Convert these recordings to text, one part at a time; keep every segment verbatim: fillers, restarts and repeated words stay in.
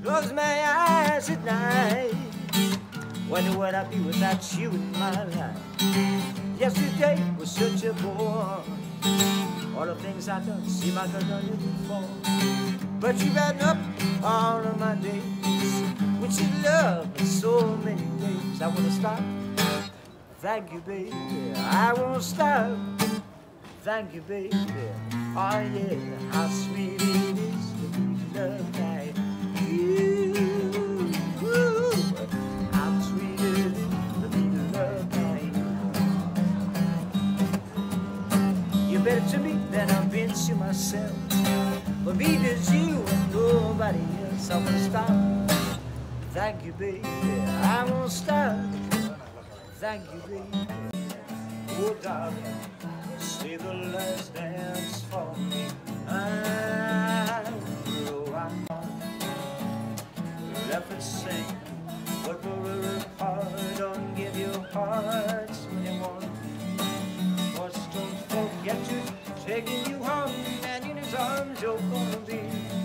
Close my eyes at night, wonder what I'd be without you in my life. Yesterday was such a bore, all the things I've done seem like I've done it before. But you've added up all of my days, with your love in so many ways. I wanna stop, thank you baby, I won't stop, thank you baby. Oh yeah, how sweet it is to be loved like you. Ooh, how sweet it is to be loved like you. You're better to me than I've been to myself. For me there's you and nobody else. I won't stop, thank you baby, I won't stop, thank you baby. Oh darling, say the last dance for me. I know I'm on, left and sing, but we're apart. Don't give your hearts when you want. But don't forget to taking you home, and in his arms you're gonna be.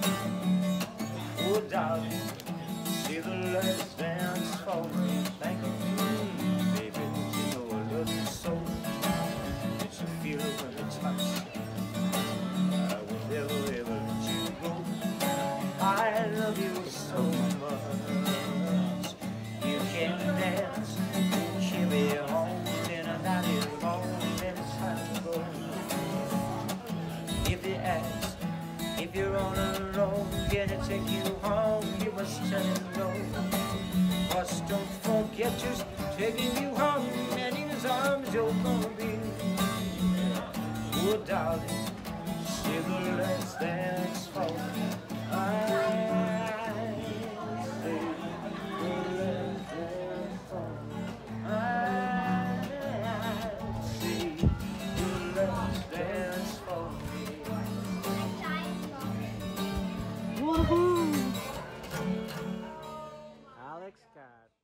Oh darling, say the last dance for me. Thank you, baby, you know I love you so. It's a feel when it's touch. I will never ever let you go. I love you so much. You can dance, carry home, then a night is long, then it's time to go. If they ask if you're on a road, can it take you home? You must tell him no. But don't forget just taking you home, and in his arms you're gonna be. Oh darling, say the last dance for me. I say the last dance for me. I say the last dance for me. Woohoo! Alex Scott.